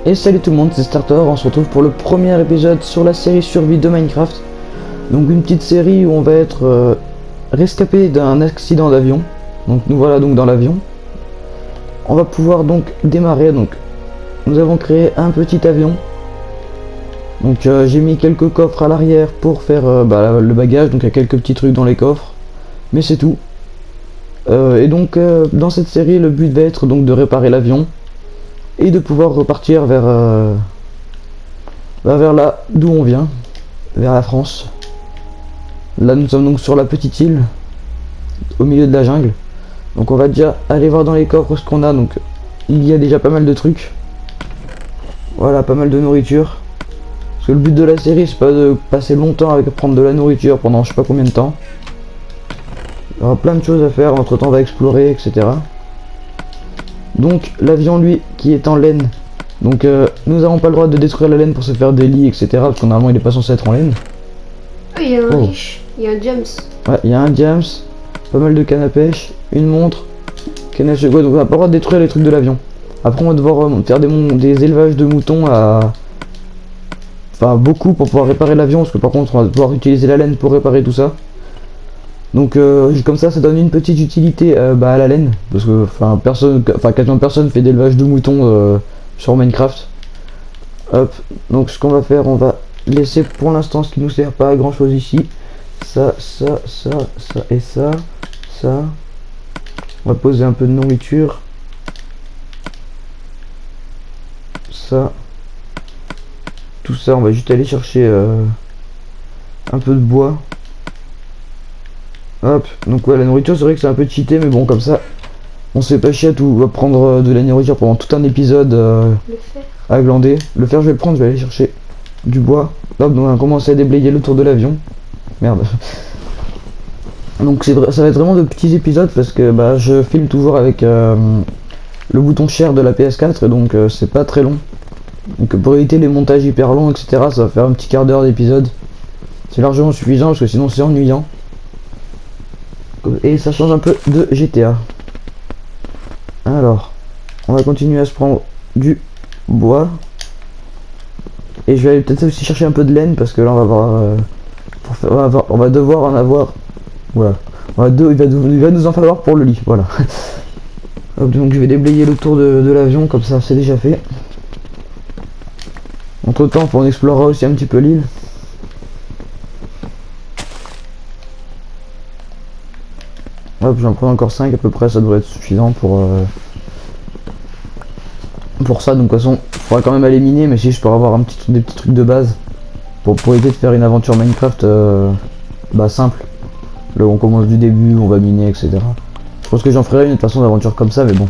Et salut tout le monde, c'est Starter, on se retrouve pour le premier épisode sur la série survie de Minecraft. Donc une petite série où on va être rescapé d'un accident d'avion. Donc nous voilà donc dans l'avion. On va pouvoir donc démarrer, donc nous avons créé un petit avion. Donc j'ai mis quelques coffres à l'arrière pour faire le bagage, donc il y a quelques petits trucs dans les coffres. Mais c'est tout. Et donc dans cette série le but va être donc de réparer l'avion. Et de pouvoir repartir vers là d'où on vient, vers la France. Là nous sommes donc sur la petite île, au milieu de la jungle. Donc on va déjà aller voir dans les coffres ce qu'on a. Donc il y a déjà pas mal de trucs. Voilà, pas mal de nourriture. Parce que le but de la série c'est pas de passer longtemps avec prendre de la nourriture pendant je sais pas combien de temps. Il y aura plein de choses à faire, entre temps on va explorer, etc. Donc l'avion lui qui est en laine. Donc nous n'avons pas le droit de détruire la laine pour se faire des lits, etc. Parce que normalement il est pas censé être en laine. Oh, il y a un riche, il y a un James. Ouais, il y a un James, pas mal de canne à pêche, une montre, canne à sucre. Donc on n'a pas le droit de détruire les trucs de l'avion. Après on va devoir faire des élevages de moutons à... Enfin beaucoup pour pouvoir réparer l'avion. Parce que par contre on va devoir utiliser la laine pour réparer tout ça. Donc comme ça donne une petite utilité à la laine, parce que quasiment personne fait d'élevage de moutons sur Minecraft. Hop, donc ce qu'on va faire, on va laisser pour l'instant ce qui nous sert pas à grand chose ici. Ça et ça. On va poser un peu de nourriture. Ça. Tout ça, on va juste aller chercher un peu de bois. Hop, donc ouais, la nourriture c'est vrai que c'est un peu cheaté, mais bon, comme ça on se fait pas chier à tout. On va prendre de la nourriture pendant tout un épisode à glander. Le fer je vais le prendre, je vais aller chercher du bois. Hop, donc on va commencer à déblayer le tour de l'avion. Merde. Donc ça va être vraiment de petits épisodes parce que je filme toujours avec le bouton share de la PS4 et donc c'est pas très long. Donc pour éviter les montages hyper longs, etc., ça va faire un petit quart d'heure d'épisode. C'est largement suffisant parce que sinon c'est ennuyant. Et ça change un peu de GTA. Alors, on va continuer à se prendre du bois. Et je vais peut-être aussi chercher un peu de laine parce que là on va avoir, on va devoir en avoir. Voilà. Il va nous en falloir pour le lit. Voilà. Hop, donc je vais déblayer le tour de l'avion, comme ça c'est déjà fait. Entre temps, on explorera aussi un petit peu l'île. Hop, j'en prends encore 5 à peu près, ça devrait être suffisant pour ça. Donc de toute façon, il faudra quand même aller miner, mais si je peux avoir des petits trucs de base pour éviter de faire une aventure Minecraft simple. Là on commence du début, on va miner, etc. Je pense que j'en ferai une de toute façon d'aventure comme ça, mais bon.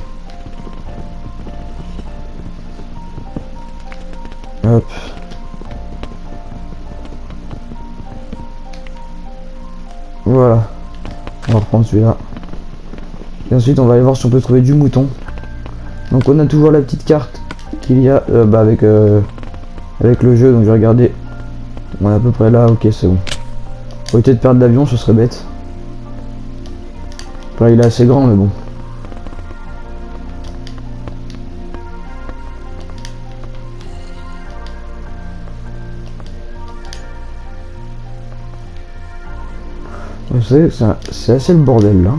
Hop. Voilà. On va reprendre celui-là. Et ensuite on va aller voir si on peut trouver du mouton. Donc on a toujours la petite carte qu'il y a avec le jeu. Donc je vais regarder. On est à peu près là, ok c'est bon. Pour éviter de perdre l'avion, ce serait bête. Après il est assez grand mais bon. Vous savez, c'est assez le bordel là.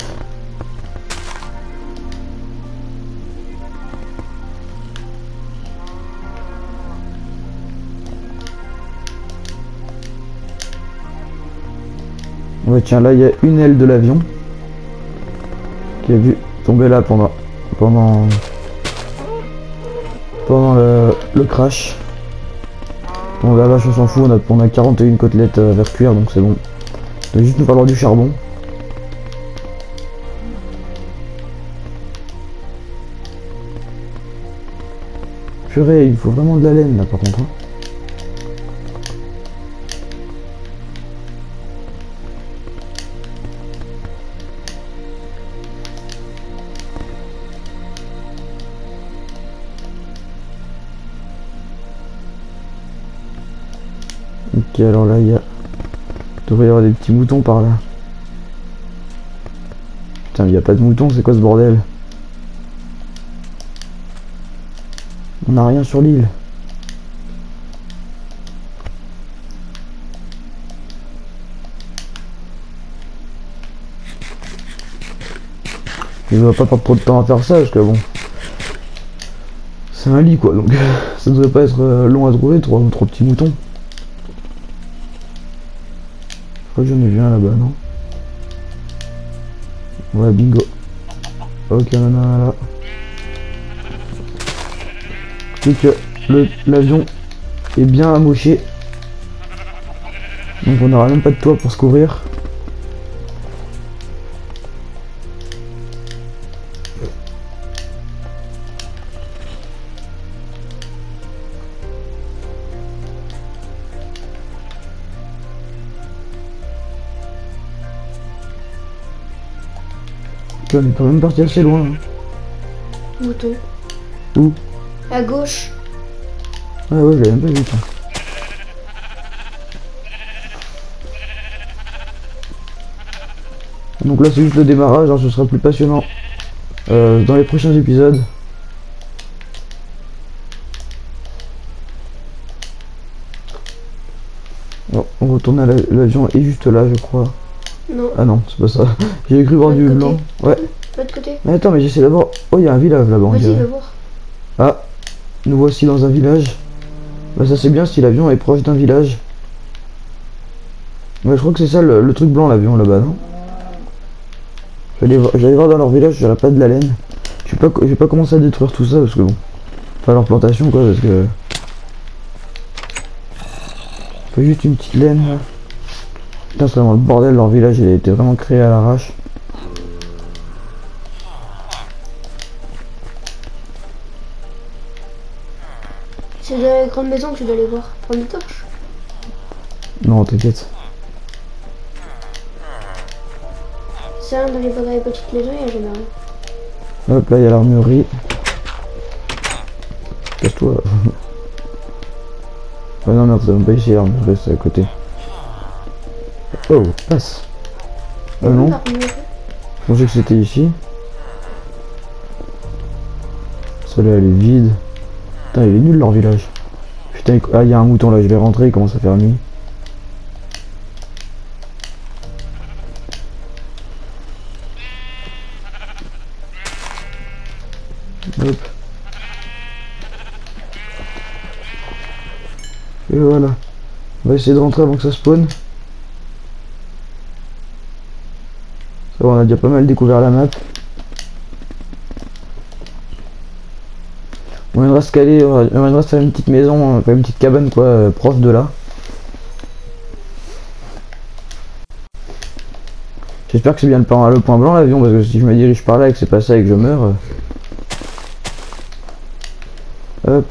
Ouais tiens, là il y a une aile de l'avion qui a vu tomber là pendant le crash. Bon la vache on s'en fout, on a 41 côtelettes à faire cuire donc c'est bon. Il va juste nous falloir du charbon. Purée, il faut vraiment de la laine là par contre. Hein. Ok, alors là il devrait y avoir des petits moutons par là. Putain, il n'y a pas de moutons, c'est quoi ce bordel? On n'a rien sur l'île. Il va pas perdre trop de temps à faire ça parce que bon, c'est un lit quoi, donc ça devrait pas être long à trouver, trois petits moutons. Je crois que j'en ai vu un là-bas, non? Ouais, bingo. Ok, on en a un là. Donc l'avion est bien amoché. Donc on n'aura même pas de toit pour se couvrir. On est quand même parti assez loin. Hein. Mouton. Où? À gauche. Ah ouais, je l'avais même pas vu. Donc là c'est juste le démarrage, hein, ce sera plus passionnant dans les prochains épisodes. Bon, on retourne à l'avion est juste là je crois. Non. Ah non, c'est pas ça. J'ai cru voir du blanc. Ouais. De l'autre côté. Mais attends, mais j'essaie d'abord. Oh, il y a un village là-bas. Vas-y, va voir. Ah, nous voici dans un village. Bah ça c'est bien si l'avion est proche d'un village. Ouais, je crois que c'est ça le truc blanc l'avion là-bas, non? J'allais voir dans leur village, j'aurais pas de la laine. Je vais pas commencer à détruire tout ça parce que bon. Pas leur plantation quoi, parce que. Faut juste une petite laine là. Putain, c'est vraiment le bordel, leur village il a été vraiment créé à l'arrache. C'est dans la grande maison que tu dois aller voir. Prends des torches. Non, t'inquiète. Ça, dans les petites maisons, il n'y a jamais rien. Hop, là il y a l'armurerie. Casse-toi. Ouais, non, merde, ça va pas ici l'armurerie, c'est à côté. Oh, passe. Ah non, je pensais que c'était ici. Celle-là elle est vide. Putain, il est nul leur village. Putain, ah, il y a un mouton là, je vais rentrer, il commence à faire nuit. Hop. Et voilà. On va essayer de rentrer avant que ça spawn. Ça va, on a déjà pas mal découvert la map. On viendra se caler, on viendra se faire une petite maison, une petite cabane quoi, proche de là. J'espère que c'est bien le point blanc l'avion, parce que si je me dirige par là et que c'est pas ça et que je meurs... Hop.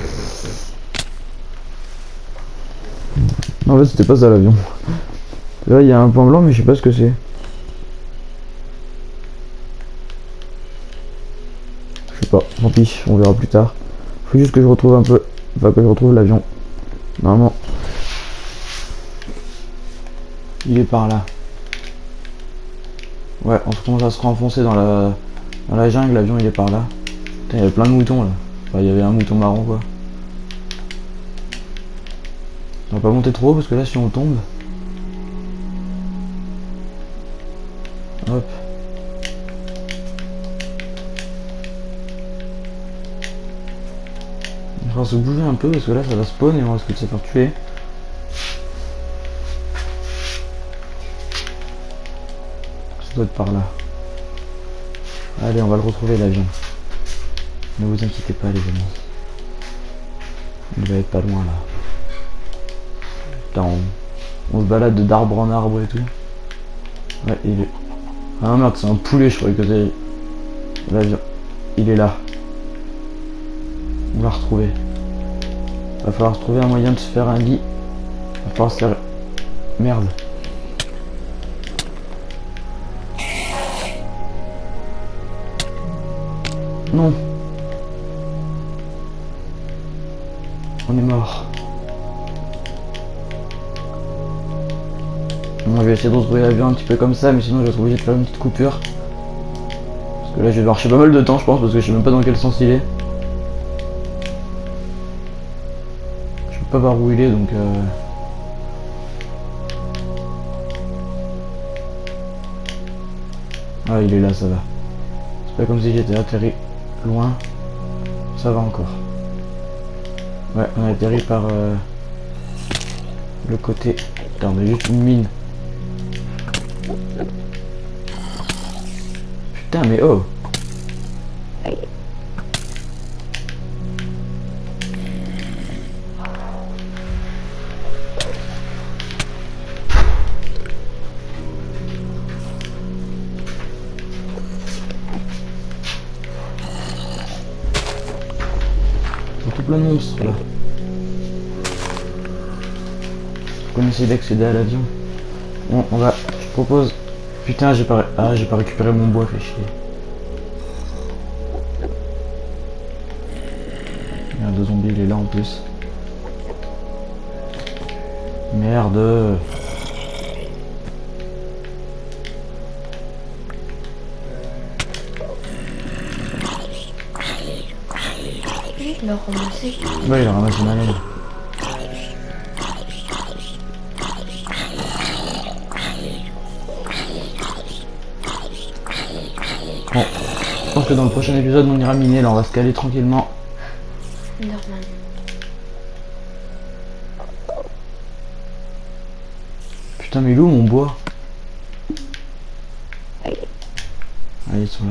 Non, en fait c'était pas ça l'avion. Là il y a un point blanc mais je sais pas ce que c'est. Je sais pas, tant pis, on verra plus tard. Faut juste que je retrouve un peu... Enfin que je retrouve l'avion. Normalement. Il est par là. Ouais, on commence à se renfoncer dans la jungle, l'avion il est par là. Putain, il y avait plein de moutons là. Enfin, il y avait un mouton marron quoi. On va pas monter trop haut parce que là si on tombe... Hop. On va se bouger un peu parce que là ça va spawn et on risque de se faire tuer. Ça doit être par là. Allez, on va le retrouver l'avion. Ne vous inquiétez pas les amis. Il va être pas loin là. Putain, on se balade d'arbre en arbre et tout. Ouais, il est... Ah merde, c'est un poulet, je croyais que c'était l'avion. Il est là. On va retrouver. Va falloir trouver un moyen de se faire un lit. Va falloir se faire... Merde. Non. On est mort. Bon, je vais essayer de retrouver l'avion un petit peu comme ça, mais sinon je vais être obligé de faire une petite coupure. Parce que là je vais marcher pas mal de temps je pense, parce que je sais même pas dans quel sens il est. pas voir où il est, donc ah, il est là, ça va. C'est pas comme si j'étais atterri loin. Ça va encore. Ouais, on a atterri par le côté. Putain, on a juste une mine. Putain, mais oh! Tout plein de monstres là. On essaie d'accéder à l'avion. Bon, on va. Je propose. Putain, j'ai pas récupéré mon bois, fait chier. Merde, le zombie il est là en plus. Merde. Il l'a ramassé. Ouais, il a ramassé ma laine. Bon, je pense que dans le prochain épisode on ira miner, là on va se caler tranquillement. Normal. Putain, mais il est où mon bois? Ah, ils sont là.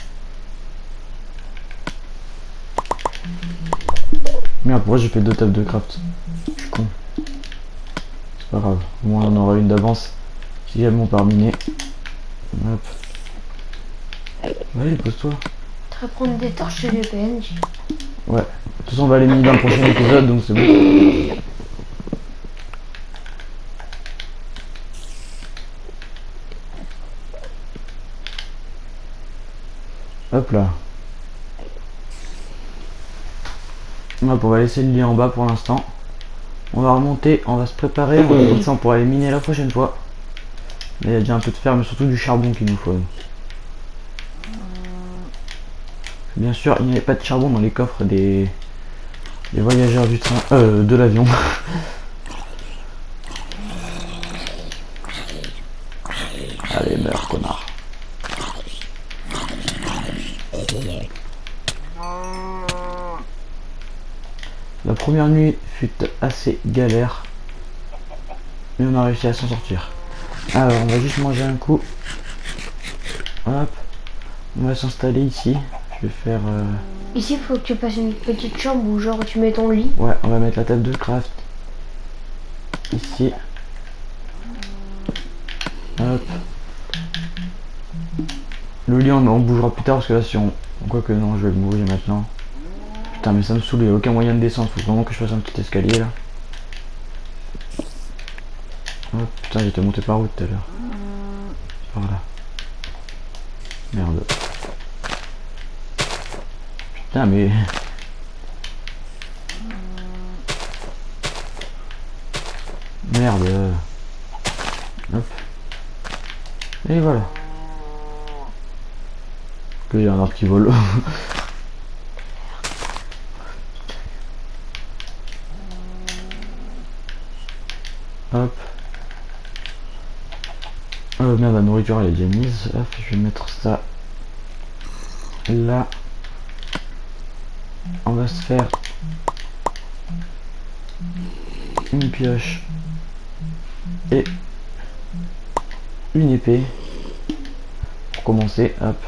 Merde, pourquoi j'ai fait 2 tables de craft? Je suis con. C'est pas grave, au moins on aura une d'avance si jamais on part miner. Hop. Allez, pose-toi. Tu vas prendre des torches chez les PNJ. Ouais. De toute façon, on va les miner dans le prochain épisode, donc c'est bon. Hop là. Hop, on va laisser le lit en bas pour l'instant. On va remonter, on va se préparer, comme ça on pourra les miner la prochaine fois. Mais il y a déjà un peu de fer, mais surtout du charbon qu'il nous faut. Bien sûr, il n'y avait pas de charbon dans les coffres des voyageurs du train, de l'avion. Allez, meurs, connard. La première nuit fut assez galère, mais on a réussi à s'en sortir. Alors, on va juste manger un coup. Hop, on va s'installer ici. Je vais faire. Ici, il faut que tu passes une petite chambre où genre tu mets ton lit. Ouais, on va mettre la table de craft ici. Hop. Le lit, on bougera plus tard parce que là, si on. Quoique non, je vais le mourir maintenant. Putain, mais ça me saoule, il n'y a aucun moyen de descendre. Faut vraiment que je fasse un petit escalier là. Oh putain, j'étais monté par où tout à l'heure? Par là. Merde. Putain, mais. Merde. Hop. Et voilà. Que j'ai un arbre qui vole. Hop. Merde, la nourriture elle est déjà mise. Hop, je vais mettre ça là. On va se faire une pioche et une épée pour commencer. Hop.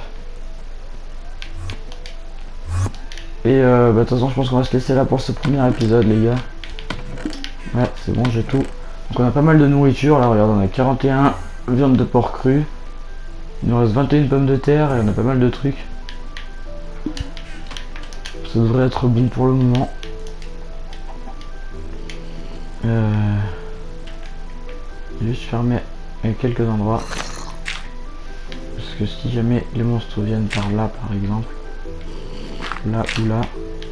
Et de toute façon je pense qu'on va se laisser là pour ce premier épisode les gars. Ouais, c'est bon, j'ai tout. Donc on a pas mal de nourriture là, regarde, on a 41 viande de porc cru. Il nous reste 21 pommes de terre et on a pas mal de trucs. Ça devrait être bon pour le moment. Juste fermer à quelques endroits. Parce que si jamais les monstres viennent par là par exemple. Là ou là.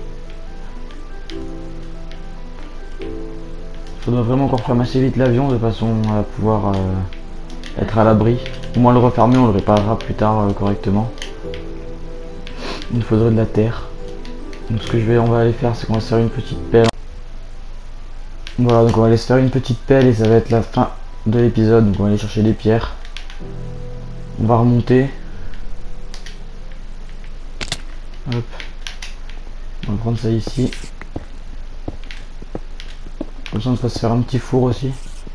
Faudra vraiment encore fermer assez vite l'avion de façon à pouvoir être à l'abri. Au moins le refermer, on le réparera plus tard correctement. Il nous faudrait de la terre. Donc ce que on va aller faire, c'est qu'on va se faire une petite pelle. Voilà, donc on va aller se faire une petite pelle et ça va être la fin de l'épisode. Donc on va aller chercher les pierres. On va remonter. Hop. On va prendre ça ici. Comme ça on va se faire un petit four aussi.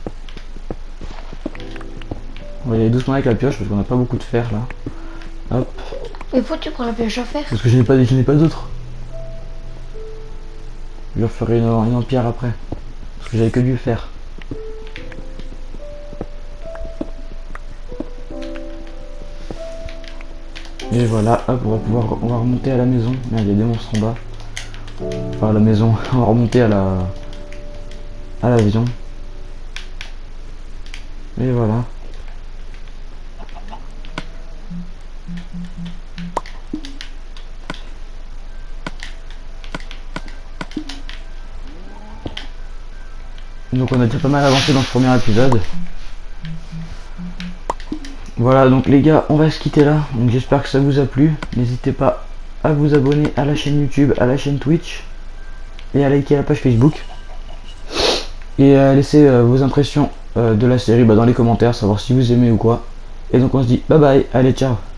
On va y aller doucement avec la pioche parce qu'on n'a pas beaucoup de fer là. Hop. Mais faut que tu prends la pioche à fer. Parce que je n'ai pas d'autres. Je referai une en pierre après. Parce que j'avais que du fer. Et voilà, hop, on va remonter à la maison. Merde, il y a des monstres en bas. Enfin à la maison, on va remonter à l'avion. Et voilà. Donc on a déjà pas mal avancé dans ce premier épisode. Voilà donc les gars, on va se quitter là. Donc j'espère que ça vous a plu. N'hésitez pas à vous abonner à la chaîne YouTube, à la chaîne Twitch et à liker la page Facebook. Et à laisser vos impressions de la série dans les commentaires, savoir si vous aimez ou quoi. Et donc on se dit bye bye, allez ciao.